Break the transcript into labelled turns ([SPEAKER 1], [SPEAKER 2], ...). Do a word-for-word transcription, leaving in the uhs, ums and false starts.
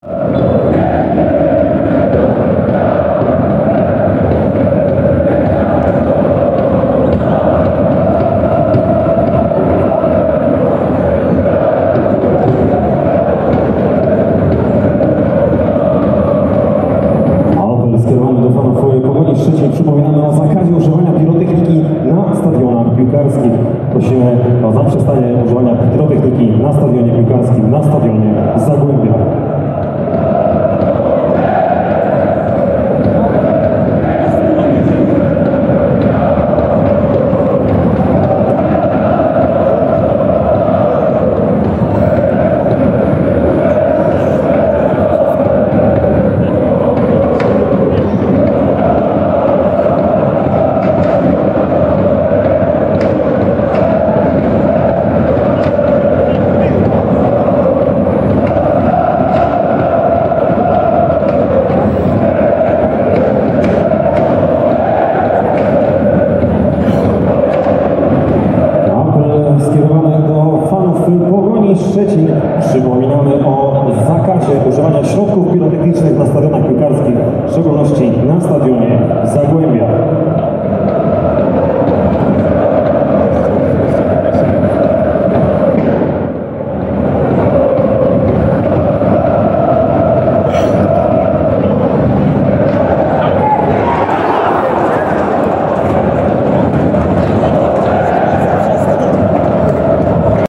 [SPEAKER 1] Przypominamy o zakazie używania pirotechniki na stadionach piłkarskich. Prosimy o zaprzestanie używania pirotechniki na stadionie piłkarskim, na stadionie Zagłębia. Szczecin. Przypominamy o zakazie używania środków pirotechnicznych na stadionach piłkarskich, w szczególności na stadionie Zagłębia.